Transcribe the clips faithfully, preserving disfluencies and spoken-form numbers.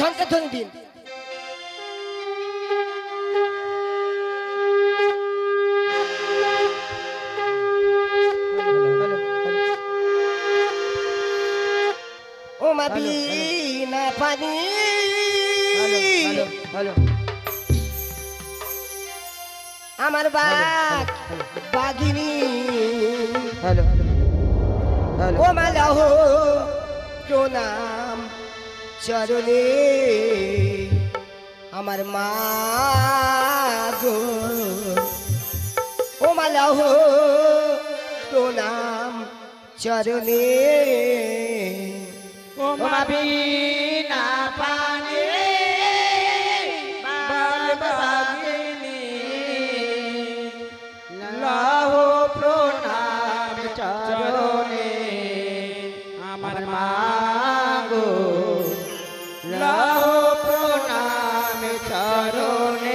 ছনকে ধরে দিন। ও মা বিনা পানি আমার বাঘ বাঘিনী ও মালাহ প্রণাম চরণে আমার মা গো ও মালাহ প্রণাম চরণে ও মা বিনা পানি বাঘিনী লাহ প্রণাম চরণে আমার মা গো লাহ প্রণাম চরণে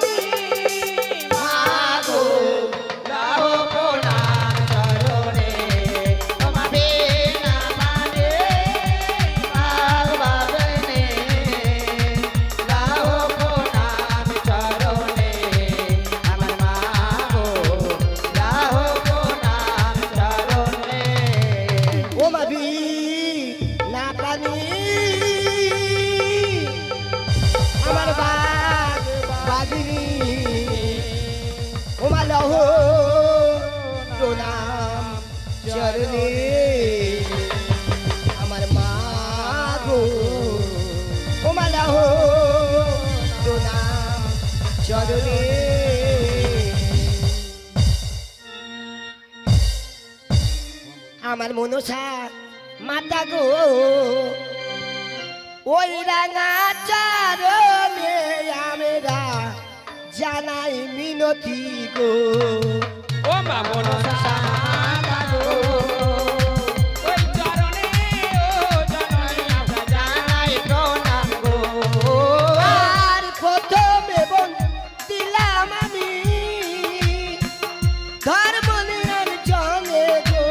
জননী মাগো লাও প্রণাম চরণে লাহো প্রণাম চরণে আমার মা গো ও মা লাহো প্রণাম চরণে আমার মনসা মাতা গো ওই রাঙা চরণে আমরা জানাই মিনতি গো ও মা মনসা মাতা গো ওই চরণে ও জননী আমরা জানাই প্রণাম গো আর প্রথমে বল দিলাম আমি ধর্ম নিয়ম জনে গো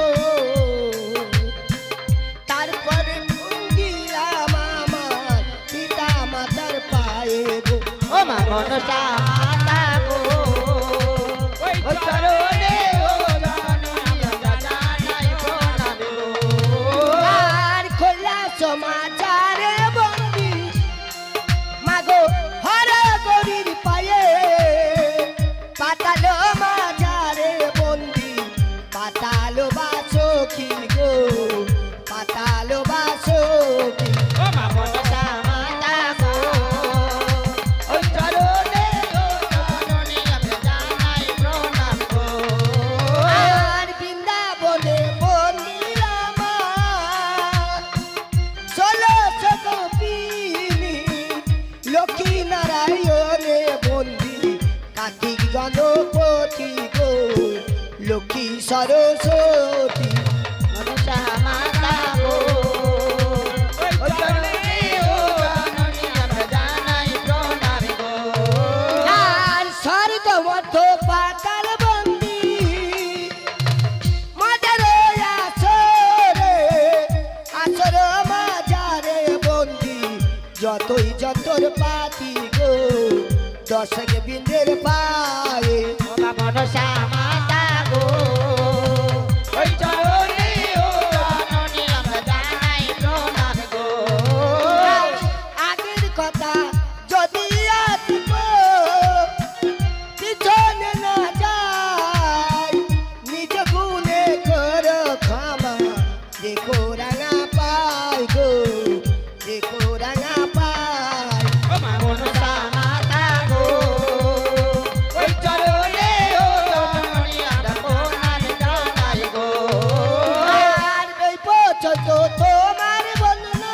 তারপরে দিলাম আমার পিতা মাতার পায়ে গো ও মা মনসা মাতা গো ওই চরণে ও জননী আমরা জানাই প্রণাম গো আর খোলা সমাচারে বন্দি মাগো হর গরির পায়ে পাতালো মাজারে বন্দি পাতালো বাসো কি গো পাতালো বাসো কি ও মা মনসা মাতা গো ওই চরণে ও জননী আমরা জানাই প্রণাম গো আর বৃন্দাবনে বন্দিলাম ষোলো গোপিনী লক্ষ্মী নারায়ণে বন্দি কার্তিক গণপতি গো লক্ষ্মী সরস্বতী মনসা মাতা গো ওই চরণে ও জননী আমরা জানাই প্রণাম গো আর স্বর্গ মধ্য পাতাল বন্দি মাজারে আসরে আসর মাজারে বন্দি যতই যতর পাতি গো দশক বিন্দের পায়ে ও মা মনসা মাতা গো ওই চরণে ও জননী আমরা জানাই প্রণাম গো আগের কথা যদি আসব পিছনে না যায় নিজ গুণে কর ক্ষমা দেখো রাঙা পাই গো দেখো রাঙা পাই ও মা মনসা মাতা গো ওই চরণে ও জননী আমরা প্রণাম জানাই গো আর এই পর্যন্ত তোমার বন্দনা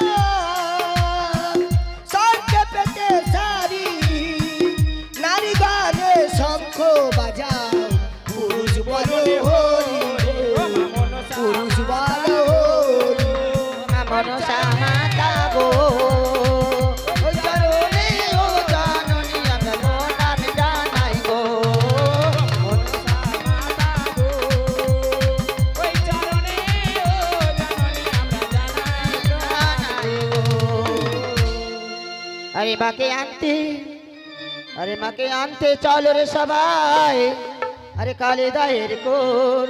সরকে পেতে সারি নারী গানে শঙ্খ বাজাও পুরুষ বলো হরি ও মা মনসা পুরুষ বলো হরি মা মনসা মাতা গো ওই চরণে ও জননী আমরা প্রণাম জানাই গো মনসা মাতা গো ওই চরণে ও জননী আমরা জানাই জানাই গো আরে মাকে আনতে আরে মাকে আনতে চলো রে সবাই আরে কালী দায়ের কোল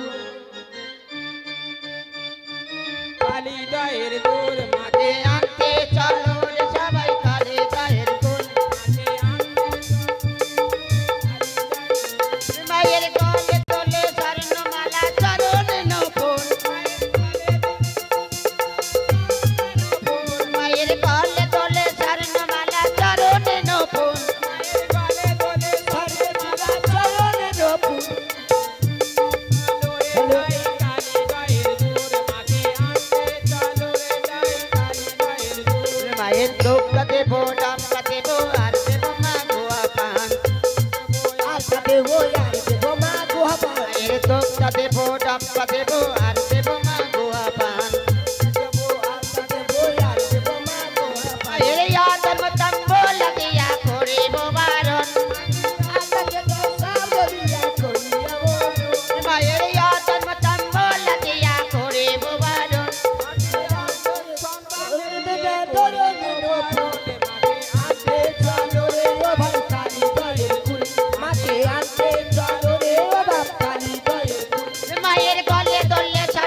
কালী দায়ের দূর মাকে আনতে চলো রে সবাই কালী দায়ের কোল মায়ের গলে তোলে স্বর্ণমালা চরণে নফল মায়ের গলে তোলে স্বর্ণমালা চরণে নফল চরণে রপু মায়ের দোকটা দেবো ডামটা দেবো আর দেবো মা গোয়া পান আসাতে ওই আর দেব মা গোহাবা মায়ের দোকটা দেবো ডামটা দেবো আর দেবো মা গোয়া পান দেব আসাতে ওই আর দেব মা গোহাবা মায়ের ইয়াদর মতন বলা দিয়া করিব বারণ আসাতে দশা বলিয়া করিয়া বলো মায়ের ইয়াদর মতন বলা দিয়া করিব বারণ মায়ের গলে দলে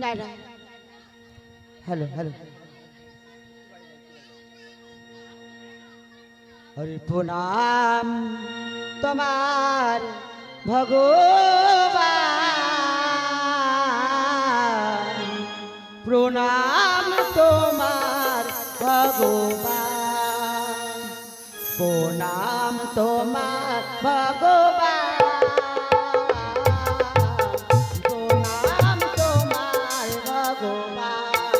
না না হ্যালো হ্যালো হরি প্রণাম তোমার ভগবান প্রণাম তোমার ভগবান প্রণাম তোমার ভগবান প্রণাম তোমার ভগবান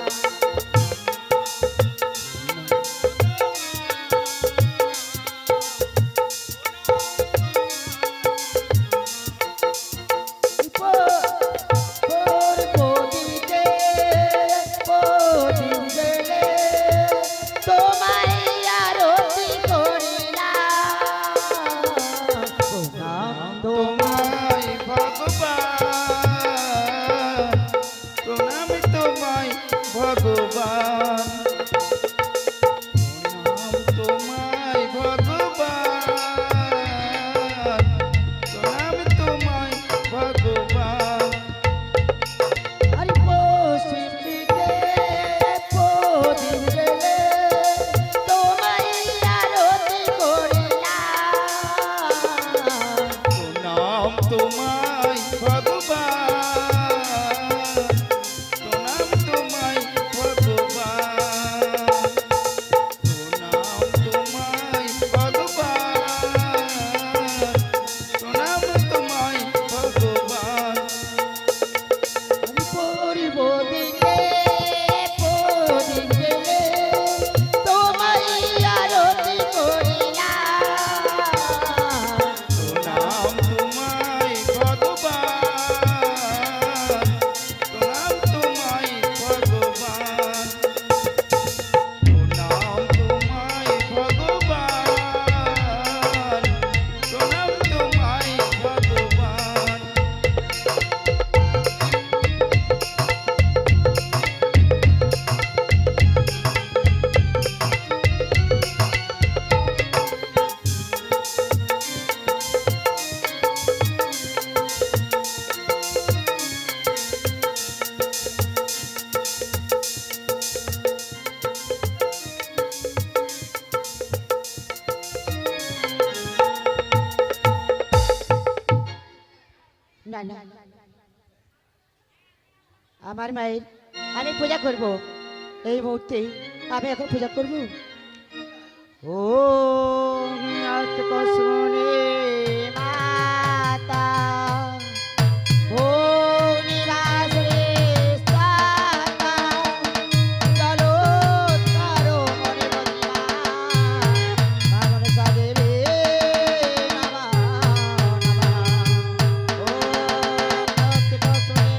আমার মায়ের আমি পূজা করব এই মুহূর্তে আমি এখন পূজা করব ও নাত কসমনে মাতা ও নিরাজরে সাতা চলো তারো মনে বন্দিমা ভাবন সাদেবে নমঃ নমঃ ও নাত কসমনে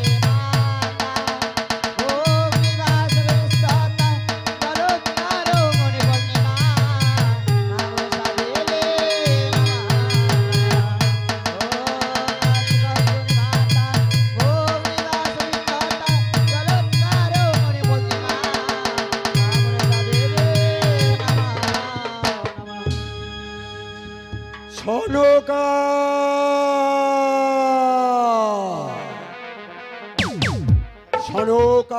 সনকা সনকা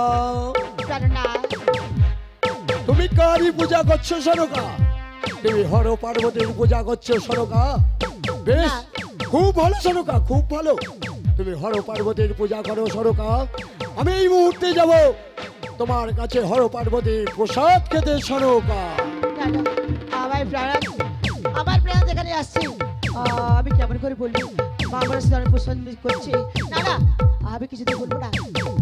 তুমি কারি পূজা করছো সনকা তুমি হর পার্বতীর পূজা করছো সনকা বেশ খুব ভালো সনকা খুব ভালো তুমি হর পার্বতীর পূজা করো সনকা আমি এই মুহূর্তে যাব তোমার কাছে হর পার্বতীর প্রসাদ খেতে সনকা আমার প্রাণ আমার প্রাণ যেখানে আসছে আমি কেমন করে বলবো মা আমার সাথে পছন্দ করছে না না আমি কিছুতে বলবো না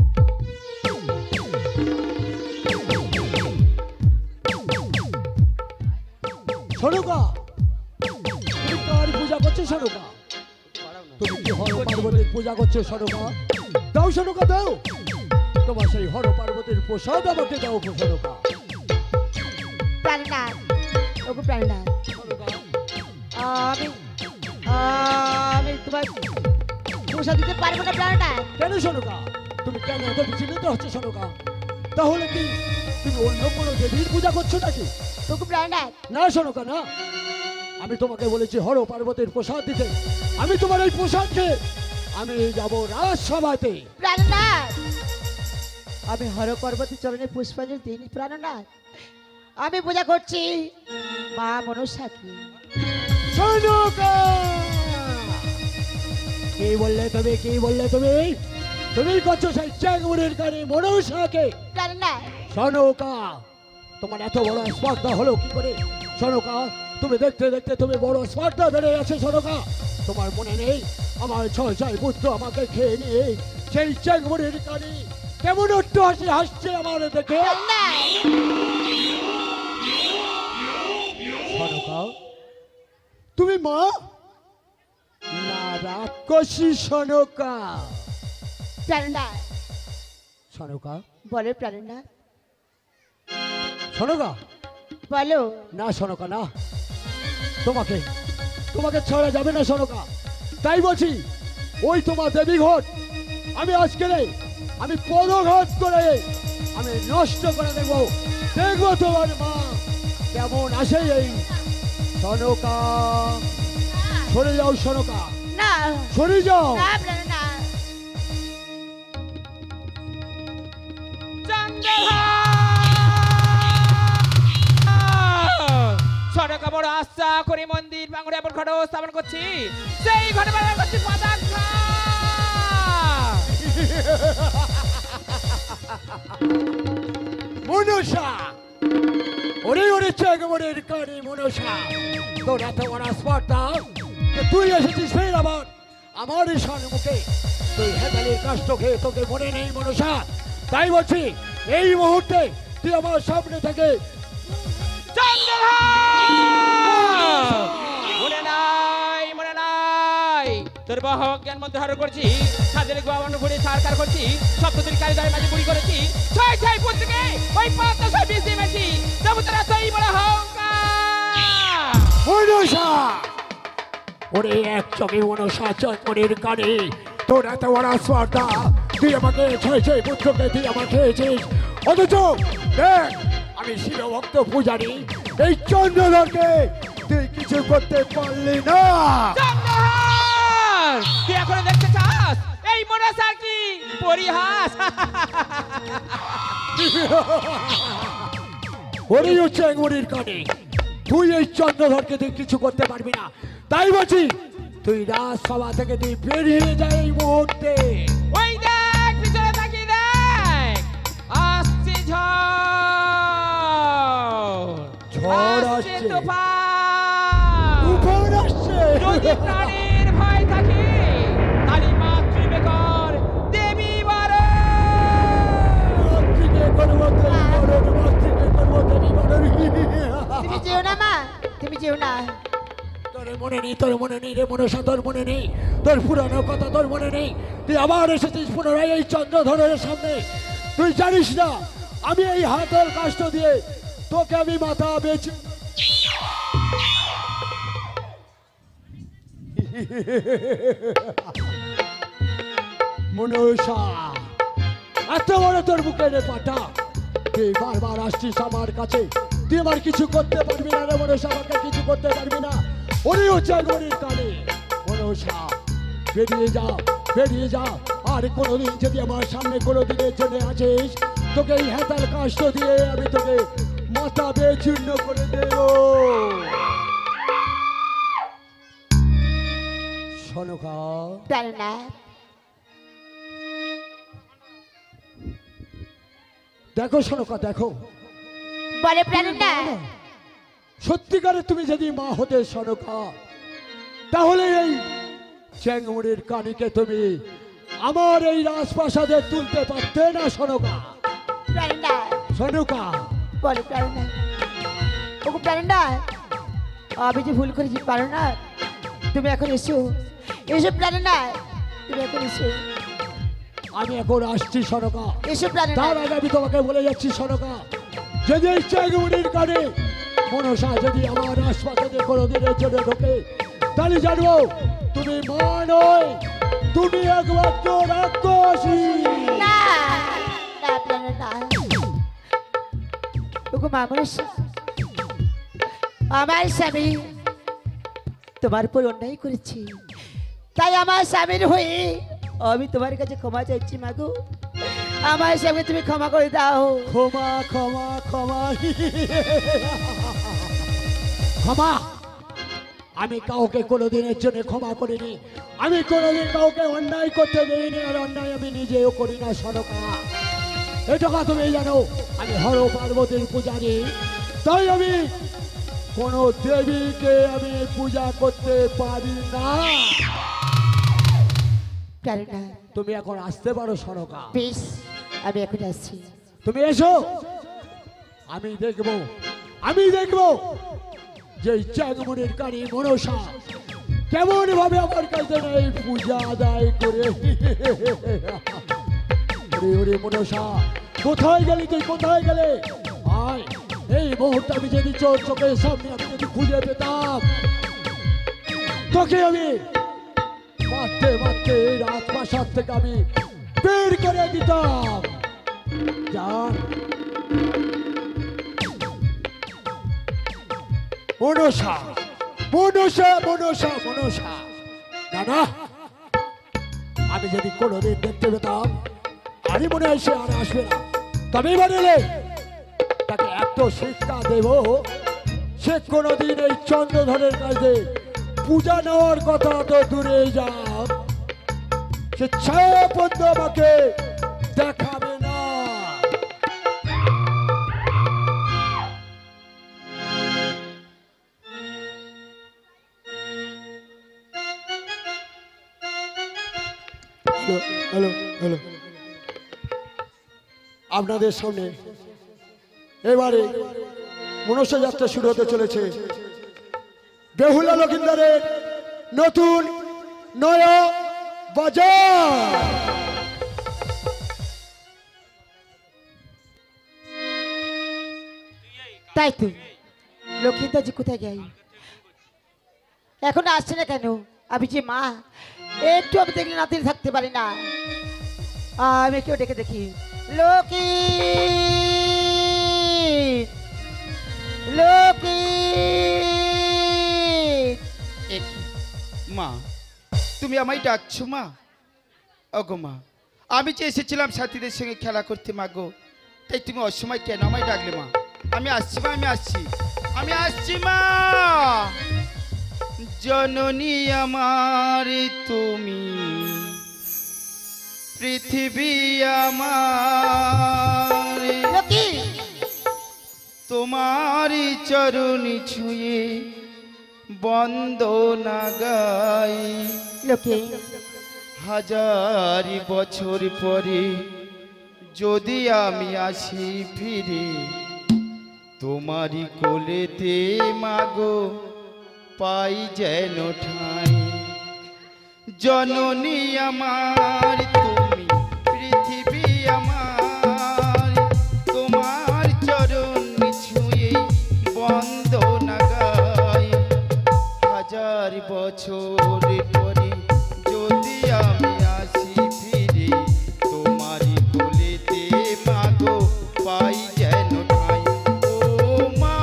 সনকা তুমি কার পূজা করছো সনকা তুমি কি হর পার্বতীর পূজা করছো সনকা দাও সনকা দাও তোমার সেই হর পার্বতীর প্রসাদ আমাকে দাও সনকা প্রাণনাথ ওগো প্রাণনাথ আমি আমি তোমার প্রসাদ দিতে পারবো না প্রাণনাথ কেন সনকা তুমি কেন এত বিচলিত হচ্ছে সনকা তাহলে কি তুমি অন্য কোনো দেবীর পূজা করছো নাকি ওগো প্রাণনাথ না সনকা না আমি তোমাকে বলেছি হর পার্বতীর প্রসাদ দিতে আমি তোমার এই প্রসাদ খেয়ে আমি যাবো রাজসভাতে প্রাণনাথ আমি হর পর্বতের চরণে পুষ্পাঞ্জলি দিইনি প্রাণনাথ। আমি পূজা করছি মা মনসাকে। সনকা কি বললে তুমি কি বললে তুমি তুমি করছো সেই চ্যাংমুড়ির কানে মনসাকে? প্রাণনাথ সনকা তোমার এত বড় স্পর্ধা হলো কি করে? সনকা তুমি দেখতে দেখতে তুমি বড় স্পর্ধা বেড়ে আছে। সনকা তোমার মনে নেই আমার ছয় ছয় পুত্র আমাকে খেয়ে নিয়ে সেই চ্যাংমুড়ির কানে কেমন একটু হাসি হাসছে আমার দেখে? সনকা তুমি মা না রাক্ষসী? সনকা প্রাণনাথ সনকা বলো প্রাণনাথ সনকা বলো। না সনকা না, তোমাকে তোমাকে ছাড়া যাবে না সনকা। তাই বলছি ওই তোমার দেবী ঘট আমি আজকে নেই, আমি পদঘাত করে আমি নষ্ট করে দেব। দেখবো তোমার মা কেমন আসে। এই সনকা সরে যাও, সনকা না সরে যাও। না প্রাণনাথ। সনকা বড় আশা করে মন্দির বাংলা এমন ঘট স্থাপন করছি, সেই ঘটে বাংলা করছি পতাকা। মনসা ওরে ওরে চেগমনের কানে মনসা তোর এত বড় স্পর্ধা যে তুই এসেছিস ফের আবার আমার সম্মুখে। তুই হেতালের কষ্ট খেয়ে তোকে মনে নেই মনসা? তাই বলছি এই মুহূর্তে তুই আমার সামনে থেকে মনে নাই মনে নাই তোর বাহক জ্ঞান মধ্যে ধারণ করছি, সাদের বাবান্ন ঘুরে সারকার করছি, সপ্তদিন কারিগরের মাঝে বুড়ি করেছি, ছয় ছয় পুত্রকে ওই পাঁচটা ছয় বিশ দিয়ে মেছি, দেবতারা সেই বড় হংকার। মনসা ওরে এক চোখে মনসা চন্দ্রের কানে তোর এত বড় স্পর্ধা তুই আমাকে ছয় ছয় পুত্রকে তুই আমাকে খেয়েছিস, অথচ দেখ আমি শিরভক্ত পূজারি এই চন্দ্রধরকে তুই কিছু করতে পারলি না। চন্দ্রহার তুই এখন দেখতে চাস এই মনসা কি পরিহাস? ওরে চ্যাংমুড়ির কানে তুই এই চন্দ্রধরকে তুই কিছু করতে পারবি না। তাই বলছি তুই রাজসভা থেকে তুই বেরিয়ে যায় এই মুহূর্তে। ওই দেখ পিছনে তাকিয়ে দেখ, আসছে ঝড়, ঝড় আসছে আসছে। তুফান। তুফান আসছে। যদি প্রাণের ভয় থাকে তাহলে মাতৃবেকর দেবী বারে। মাতৃকে করবো দেবী বরণ, মাতৃকে করবো দেবী বরণ। তুমি যেও না মা, তুমি যেও না। তোর মনে নেই তোর মনে নেই রে মনসা, তোর মনে নেই তোর পুরানো কথা তোর মনে নেই? তুই আবার এসেছিস পুনরায় এই চন্দ্রধরের সামনে। তুই জানিস না আমি এই হাতের কাষ্ট দিয়ে তোকে আমি মাথা বেঁচে মনসা এত বড় তোর বুকে রে পাটা, তুই বারবার আসছিস আমার কাছে, তুই আমার কিছু করতে পারবি না রে মনসা, আমাকে কিছু করতে পারবি না। ওরে হচ্ছে গরির কানে মনসা বেরিয়ে যা বেরিয়ে যা। আর কোনোদিন যদি আমার সামনে কোনো দিনের জন্য আছিস তোকে এই হেতাল কাষ্ট দিয়ে আমি তোকে মাথা বেচূর্ণ করে দেব। সনকা প্রাণনাথ দেখো সনকা দেখো, বলে প্রাণনাথ সত্যিকারে তুমি যদি মা হতে সনকা তাহলে এই চ্যাংমুড়ির কানিকে তুমি আমার এই রাজপ্রাসাদে তুলতে পারতে না সনকা। প্রাণনাথ সনকা বলে প্রাণনাথ, ওগো প্রাণনাথ আমি যে ভুল করেছি প্রাণনাথ, তুমি এখন এসো এসো প্রাণনাথ, তুমি এখন এসো আমি এখন আসছি সনকা। এসো তার প্রাণনাথ। আগে আমি তোমাকে বলে যাচ্ছি সনকা, যদি এই চ্যাংমুড়ির কানে মনসা যদি আমার রাজপ্রাসাদে কোনো দিনের জন্য ঢোকে তাহলে জানবো তুমি মা নয়, তুমি একমাত্র রাক্ষসী। না না প্রাণনাথ, ওগো মা মনসা, আমার স্বামী তোমার উপর অন্যায় করেছি, তাই আমার স্বামীর হয়ে আমি তোমার কাছে ক্ষমা চাইছি মাগো। আমার স্বামীকে তুমি ক্ষমা করে দাও। ক্ষমা ক্ষমা ক্ষমা ক্ষমা আমি কাউকে কোনোদিনের জন্য ক্ষমা করিনি। আমি কোনোদিন কাউকে অন্যায় করতে দিইনি, আর অন্যায় আমি নিজেও করি না সরকা। এটা তুমি জানো আমি হর পার্বতীর পূজারি, তাই আমি কোনো দেবীকে আমি পূজা করতে পারি না। প্রাণনাথ, তুমি এখন আসতে পারো সরকা। বেশ, আমি এখন আসছি। তুমি এসো, আমি দেখব আমি দেখব যে চ্যাংমনির কারি মনসা কেমন ভাবে আমার কাছে এই পূজা আদায় করে। ওরে ওরে মনসা, কোথায় গেলি তুই, কোথায় গেলে? আয়, এই মুহূর্তে আমি যদি চোর চোখের সামনে আমি যদি খুঁজে পেতাম, তোকে আমি মারতে মারতে রাজপ্রাসাদ থেকে আমি বের করে দিতাম। যান মনসা মনসা মনসা মনসা, না না, আমি যদি কোনোদিন দেখতে পেতাম আরই মনে হয় সে আর আসবে না। তবে বলে তাকে এত শিক্ষা দেব, সে কোনোদিন এই চন্দ্রধরের কাছে পূজা নেওয়ার কথা তো দূরে যাক, সে ছায়া পদ্ম আমাকে দেখাবে না। হ্যালো হ্যালো, আপনাদের সামনে এবারে মনসা যাত্রা শুরু হতে চলেছে। বেহুলা লক্ষিন্দারের নতুন নয়া বাজার। তাই তো, লক্ষ্মীদাজি কোথায় গেল? এখন আসছে না কেন? আমি যে মা, একটু আমি দেখলে নাতিল থাকতে পারি না। আমি কেউ ডেকে দেখি। লক্ষ্মী, লক্ষ্মী। মা, তুমি আমায় ডাকছো মা? ওগো মা, আমি যে এসেছিলাম সাথীদের সঙ্গে খেলা করতে মা গো, তাই তুমি অসময় কেন আমায় ডাকলে মা? আমি আসছি মা, আমি আসছি, আমি আসছি মা। জননী আমার তুমি, পৃথিবী আমার, লক্ষ্মী, তোমারি চরণ ছুঁয়ে বন্দনা গাই। লক্ষ্মী, হাজার বছর পরে যদি আমি আসি ফিরে, তোমারি কোলেতে মাগো পাই যেন ঠাঁই। জননী আমার তুমি, পৃথিবী আমার, তোমার চরণ ছুঁয়ে বন্দনা গাই। হাজার বছর পরে যদি আমি আসি ফিরে, তোমারি কোলেতে মাগো পাই যেন ঠাঁই। ও মা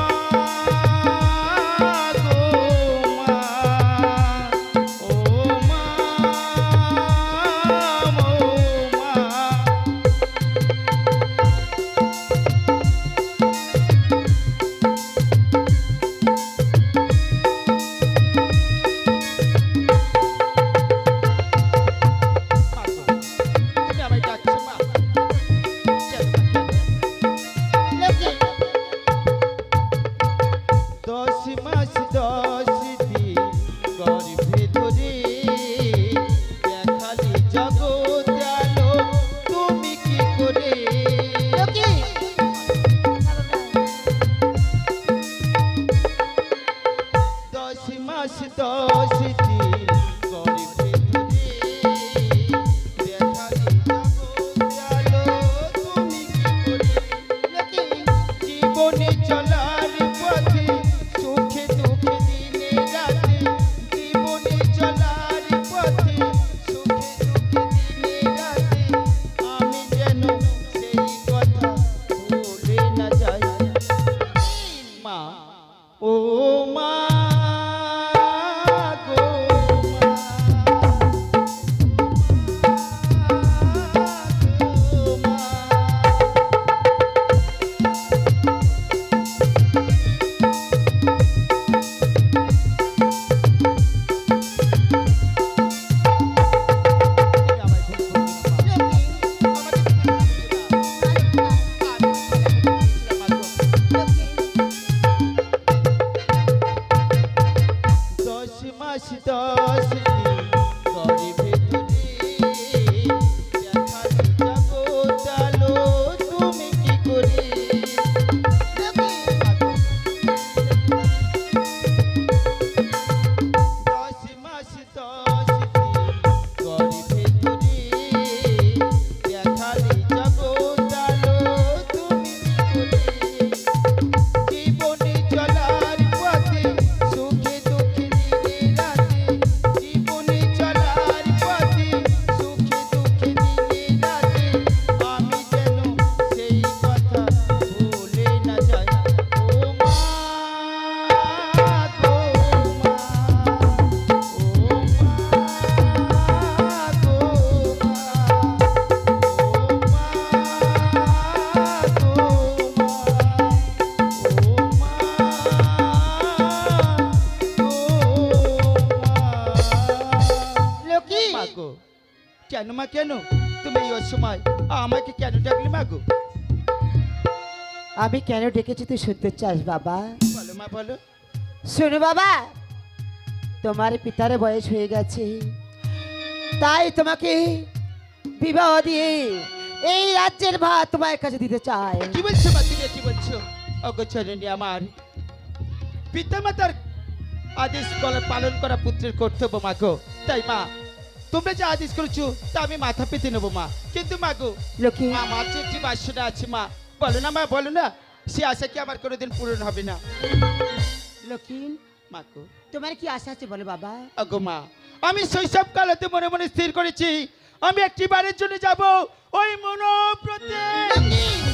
গো মা, ও মা, ও মা। কেন মা কেন তুমি এই অসময় আমাকে কেন ডাকলে মা গো? আমি কেন ডেকেছি তুই শুনতে চাস বাবা? বলো মা বলো। শোনো বাবা, তোমার পিতার বয়স হয়ে গেছে, তাই তোমাকে বিবাহ দিয়ে এই রাজ্যের ভাত তোমার কাছে দিতে চাই। কি বলছো মা তুমি কি বলছো? অগোচরণী আমার পিতামাতার আদেশ করা পালন করা পুত্রের কর্তব্য মা গো। তাই মা তোমরা যে আদেশ করেছো তা আমি মাথা পেতে নেবো মা। কিন্তু মা গো লক্ষ্মী, আমার যে একটি বাসনা আছে মা, বলো না মা বলো না, সে আশা কি আমার কোনোদিন পূরণ হবে না? লক্ষ্মী, মা গো তোমার কি আশা আছে বলো বাবা? আগো মা আমি শৈশব কালতে মনে মনে স্থির করেছি আমি একটি বারের জন্য যাব ওই মনোপ্রতে।